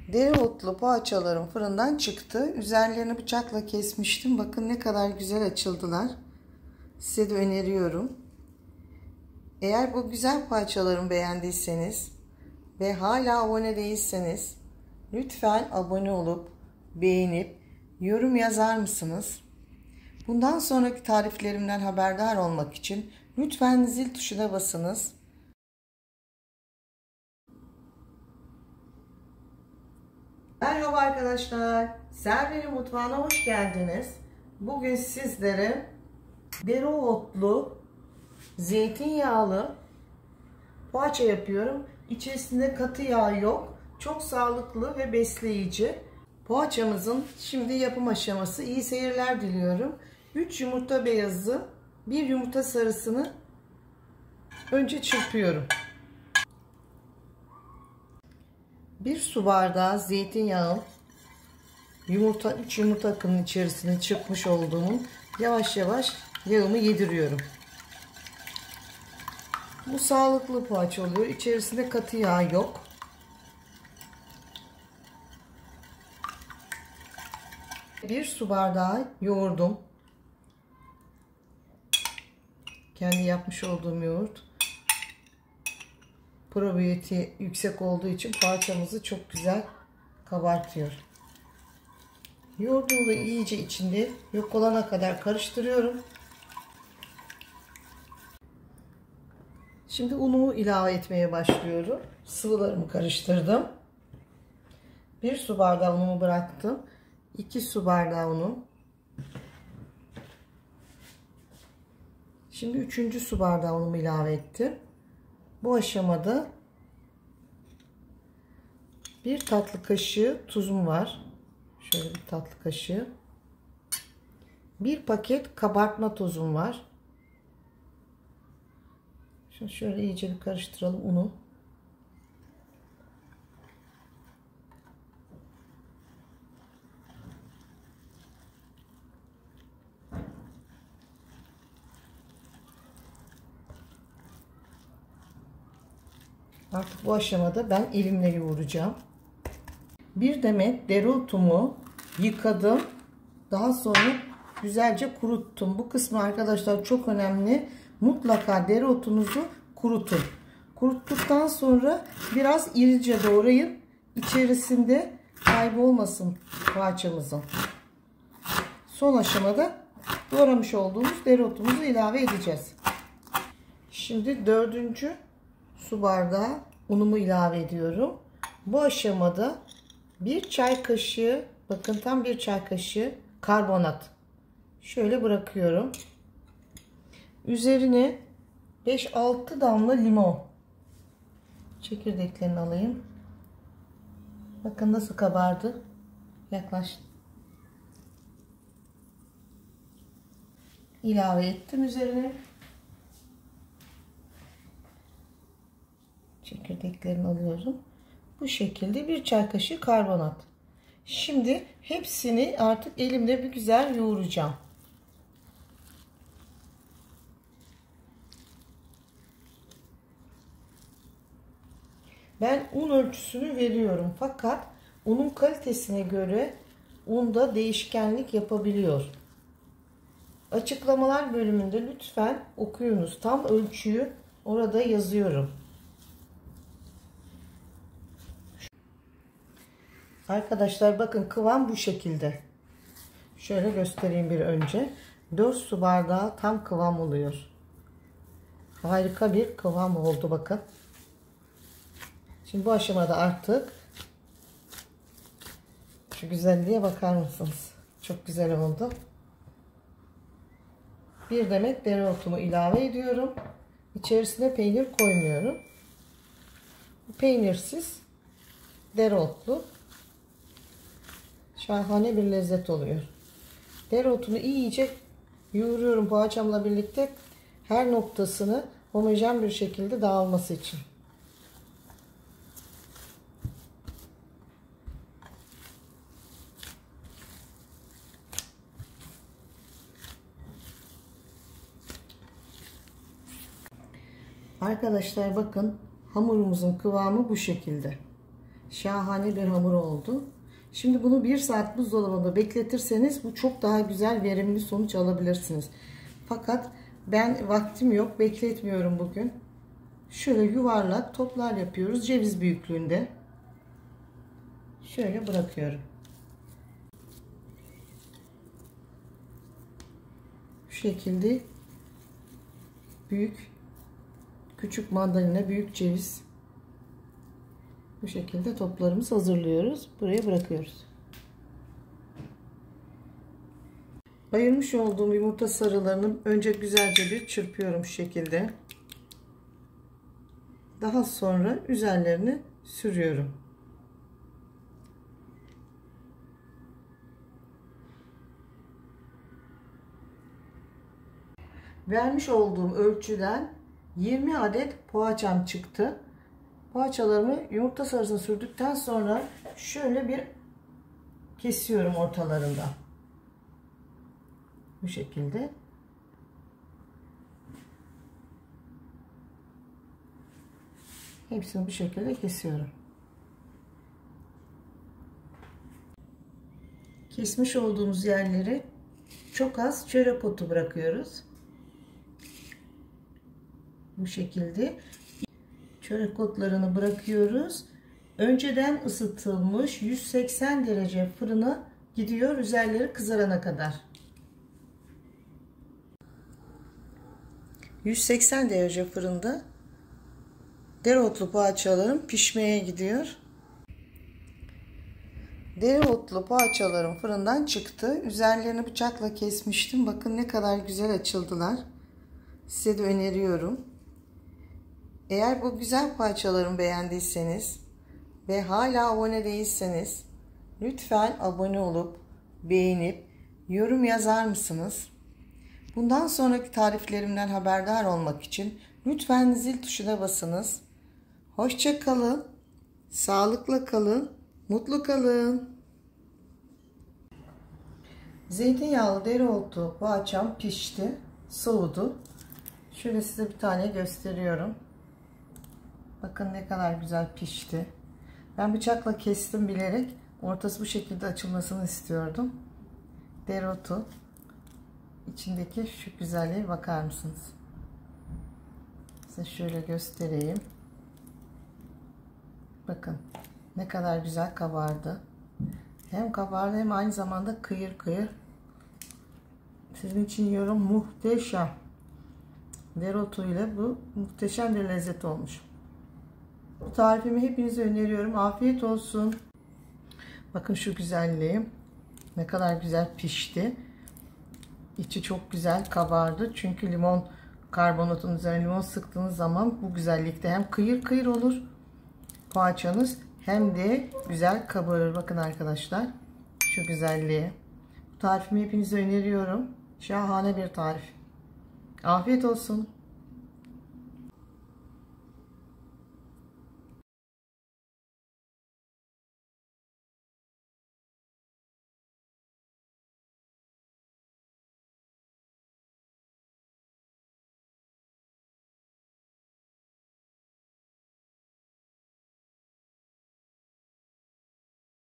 Dereotlu poğaçalarım fırından çıktı. Üzerlerini bıçakla kesmiştim. Bakın ne kadar güzel açıldılar. Size de öneriyorum. Eğer bu güzel poğaçalarımı beğendiyseniz ve hala abone değilseniz lütfen abone olup beğenip yorum yazar mısınız? Bundan sonraki tariflerimden haberdar olmak için lütfen zil tuşuna basınız. Merhaba arkadaşlar. Server'in mutfağına hoş geldiniz. Bugün sizlere dereotlu, zeytinyağlı poğaça yapıyorum. İçerisinde katı yağ yok. Çok sağlıklı ve besleyici. Poğaçamızın şimdi yapım aşaması. İyi seyirler diliyorum. 3 yumurta beyazı, 1 yumurta sarısını önce çırpıyorum. 1 su bardağı zeytinyağı, 3 yumurta akının içerisine çırpmış olduğum yavaş yavaş yağımı yediriyorum. Bu sağlıklı poğaça oluyor. İçerisinde katı yağ yok. Bir su bardağı yoğurdum. Kendi yapmış olduğum yoğurt. Probiyoti yüksek olduğu için poğaçamızı çok güzel kabartıyor. Yoğurdumu da iyice içinde yok olana kadar karıştırıyorum. Şimdi unumu ilave etmeye başlıyorum. Sıvılarımı karıştırdım. 1 su bardağı unumu bıraktım. 2 su bardağı unum. Şimdi 3. su bardağı unumu ilave ettim. Bu aşamada 1 tatlı kaşığı tuzum var. Şöyle bir tatlı kaşığı. 1 paket kabartma tozum var. Şimdi şöyle iyice bir karıştıralım unu. Artık bu aşamada ben elimle yoğuracağım. Bir demet dereotumu yıkadım. Daha sonra güzelce kuruttum. Bu kısmı arkadaşlar çok önemli. Mutlaka dereotunuzu kurutun. Kuruttuktan sonra biraz irice doğrayın. İçerisinde kaybolmasın poğaçamızın. Son aşamada doğramış olduğumuz dereotumuzu ilave edeceğiz. Şimdi 4. su bardağı unumu ilave ediyorum. Bu aşamada 1 çay kaşığı, bakın tam 1 çay kaşığı karbonat şöyle bırakıyorum. Üzerine 5-6 damla limon. Çekirdeklerini alayım. Bakın nasıl kabardı. Yaklaş. İlave ettim üzerine. Çekirdeklerini alıyorum. Bu şekilde 1 çay kaşığı karbonat. Şimdi hepsini artık elimle bir güzel yoğuracağım. Ben un ölçüsünü veriyorum. Fakat unun kalitesine göre unda değişkenlik yapabiliyor. Açıklamalar bölümünde lütfen okuyunuz. Tam ölçüyü orada yazıyorum. Arkadaşlar bakın kıvam bu şekilde. Şöyle göstereyim bir önce. 4 su bardağı tam kıvam oluyor. Harika bir kıvam oldu bakın. Şimdi bu aşamada artık şu güzelliğe bakar mısınız? Çok güzel oldu. Bir demet dereotumu ilave ediyorum. İçerisine peynir koymuyorum. Peynirsiz dereotlu şahane bir lezzet oluyor. Dereotunu iyice yoğuruyorum poğaçamla birlikte her noktasını homojen bir şekilde dağılması için. Arkadaşlar bakın hamurumuzun kıvamı bu şekilde. Şahane bir hamur oldu. Şimdi bunu 1 saat buzdolabında bekletirseniz bu çok daha güzel, verimli sonuç alabilirsiniz. Fakat ben vaktim yok, bekletmiyorum bugün. Şöyle yuvarlak toplar yapıyoruz, ceviz büyüklüğünde. Şöyle bırakıyorum. Şu şekilde büyük, küçük mandalina, büyük ceviz. Bu şekilde toplarımızı hazırlıyoruz. Buraya bırakıyoruz. Ayırmış olduğum yumurta sarılarını önce güzelce bir çırpıyorum şu şekilde. Daha sonra üzerlerini sürüyorum. Vermiş olduğum ölçüden 20 adet poğaçam çıktı. Poğaçalarımı yumurta sarısını sürdükten sonra şöyle bir kesiyorum ortalarında. Bu şekilde. Hepsini bu şekilde kesiyorum. Kesmiş olduğumuz yerleri çok az çörek otu bırakıyoruz. Bu şekilde çörek otlarını bırakıyoruz. Önceden ısıtılmış 180 derece fırına gidiyor, üzerleri kızarana kadar. 180 derece fırında dereotlu poğaçalarım pişmeye gidiyor. Dereotlu poğaçalarım fırından çıktı. Üzerlerini bıçakla kesmiştim. Bakın ne kadar güzel açıldılar. Size de öneriyorum. Eğer bu güzel poğaçalarımı beğendiyseniz ve hala abone değilseniz lütfen abone olup beğenip yorum yazar mısınız? Bundan sonraki tariflerimden haberdar olmak için lütfen zil tuşuna basınız. Hoşça kalın, sağlıkla kalın, mutlu kalın. Zeytinyağlı dereotu poğaçam pişti, soğudu. Şöyle size bir tane gösteriyorum. Bakın ne kadar güzel pişti. Ben bıçakla kestim bilerek. Ortası bu şekilde açılmasını istiyordum. Dereotu içindeki şu güzelliğe bakar mısınız? Size şöyle göstereyim. Bakın ne kadar güzel kabardı. Hem kabardı hem aynı zamanda kıyır kıyır. Sizin için yiyorum, muhteşem. Dereotu ile bu muhteşem bir lezzet olmuş. Bu tarifimi hepinize öneriyorum. Afiyet olsun. Bakın şu güzelliği. Ne kadar güzel pişti. İçi çok güzel kabardı. Çünkü limon karbonatın üzerine limon sıktığınız zaman bu güzellikte hem kıyır kıyır olur poğaçanız hem de güzel kabarır. Bakın arkadaşlar şu güzelliği. Bu tarifimi hepinize öneriyorum. Şahane bir tarif. Afiyet olsun.